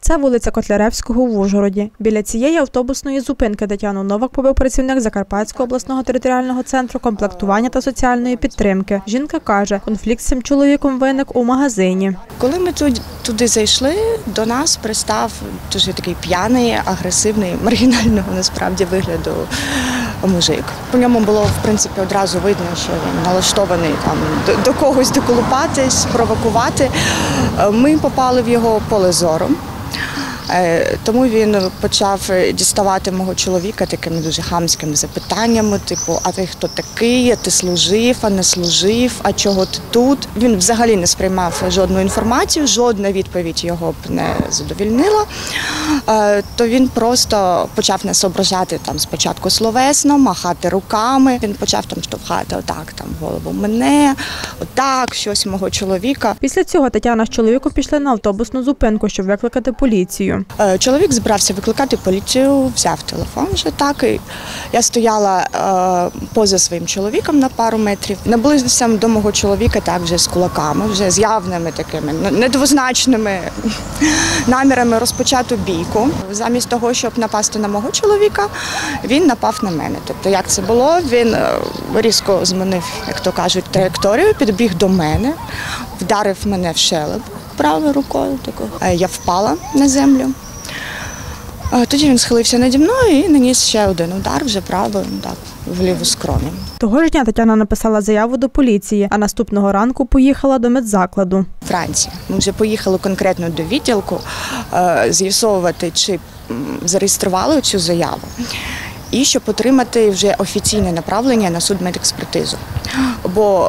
Це вулиця Котляревського в Ужгороді. Біля цієї автобусної зупинки Тетяну Новак побив працівник Закарпатського обласного територіального центру комплектування та соціальної підтримки. Жінка каже, конфлікт з цим чоловіком виник у магазині. Коли ми туди зайшли, до нас пристав дуже такий п'яний, агресивний, маргінального насправді вигляду мужик. По ньому було, в принципі, одразу видно, що він налаштований там до когось доколупатись, провокувати. Ми попали в його поле зору. Тому він почав діставати мого чоловіка такими дуже хамськими запитаннями, типу, а ти хто такий, а ти служив, а не служив, а чого ти тут? Він взагалі не сприймав жодну інформацію, жодна відповідь його б не задовольнила. То він просто почав нас ображати там спочатку словесно, махати руками. Він почав там штовхати отак там голову мене, отак, щось мого чоловіка. Після цього Тетяна з чоловіком пішли на автобусну зупинку, щоб викликати поліцію. Чоловік збирався викликати поліцію, взяв телефон вже так. І я стояла поза своїм чоловіком на пару метрів. Наблизився до мого чоловіка так вже з кулаками, вже з явними такими недвозначними намірами розпочати бійку. Замість того, щоб напасти на мого чоловіка, він напав на мене. Тобто як це було? Він різко змінив, як то кажуть, траєкторію, підбіг до мене, вдарив мене в щелеп правою рукою. Я впала на землю. Тоді він схилився наді мною і наніс ще один удар вже правою, так, в ліву скроню. Того ж дня Тетяна написала заяву до поліції, а наступного ранку поїхала до медзакладу. Вранці ми вже поїхали конкретно до відділку з'ясовувати, чи зареєстрували цю заяву, і щоб отримати вже офіційне направлення на судмедекспертизу. Бо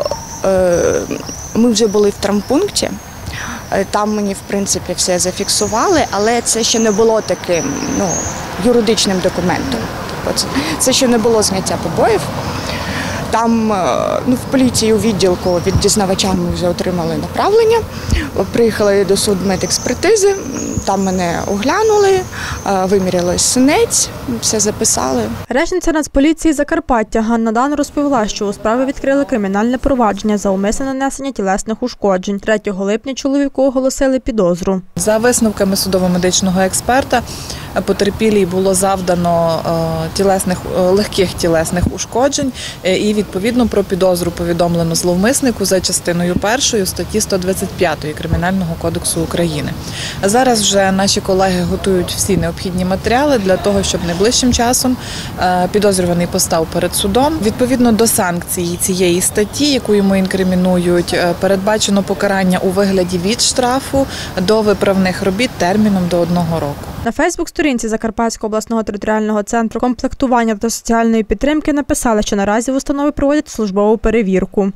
ми вже були в травмпункті. Там мені, в принципі, все зафіксували, але це ще не було таким юридичним документом. Це ще не було зняття побоїв. Там в поліції у відділку від дізнавача ми вже отримали направлення, приїхали до судмедекспертизи, там мене оглянули, виміряли синець, все записали. Речниця Нацполіції Закарпаття Ганна Дан розповіла, що у справі відкрили кримінальне провадження за умисне нанесення тілесних ушкоджень. 3 липня чоловіку оголосили підозру. За висновками судово-медичного експерта, потерпілій було завдано легких тілесних ушкоджень і, відповідно, про підозру повідомлено зловмиснику за частиною 1 статті 125 Кримінального кодексу України. Зараз вже наші колеги готують всі необхідні матеріали для того, щоб найближчим часом підозрюваний постав перед судом. Відповідно до санкцій цієї статті, яку йому інкримінують, передбачено покарання у вигляді від штрафу до виправних робіт терміном до 1 року. На Фейсбук-сторінці Закарпатського обласного територіального центру комплектування та соціальної підтримки написали, що наразі в установі проводять службову перевірку.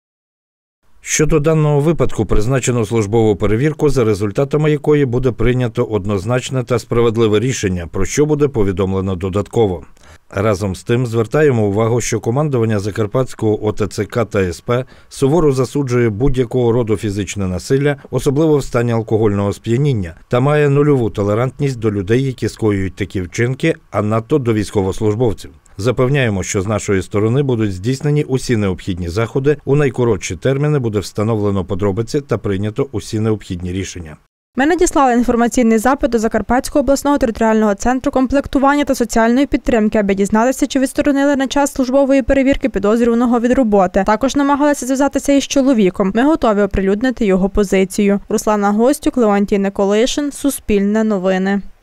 Щодо даного випадку призначено службову перевірку, за результатами якої буде прийнято однозначне та справедливе рішення, про що буде повідомлено додатково. Разом з тим звертаємо увагу, що командування Закарпатського ОТЦК та СП суворо засуджує будь-якого роду фізичне насилля, особливо в стані алкогольного сп'яніння, та має нульову толерантність до людей, які скоюють такі вчинки, а надто до військовослужбовців. Запевняємо, що з нашої сторони будуть здійснені усі необхідні заходи, у найкоротші терміни буде встановлено подробиці та прийнято усі необхідні рішення. Ми надіслали інформаційний запит до Закарпатського обласного територіального центру комплектування та соціальної підтримки, аби дізнатися, чи відсторонили на час службової перевірки підозрюваного від роботи. Також намагалися зв'язатися із чоловіком. Ми готові оприлюднити його позицію. Руслана Гостюк, Леонтій Николишин, Суспільне новини.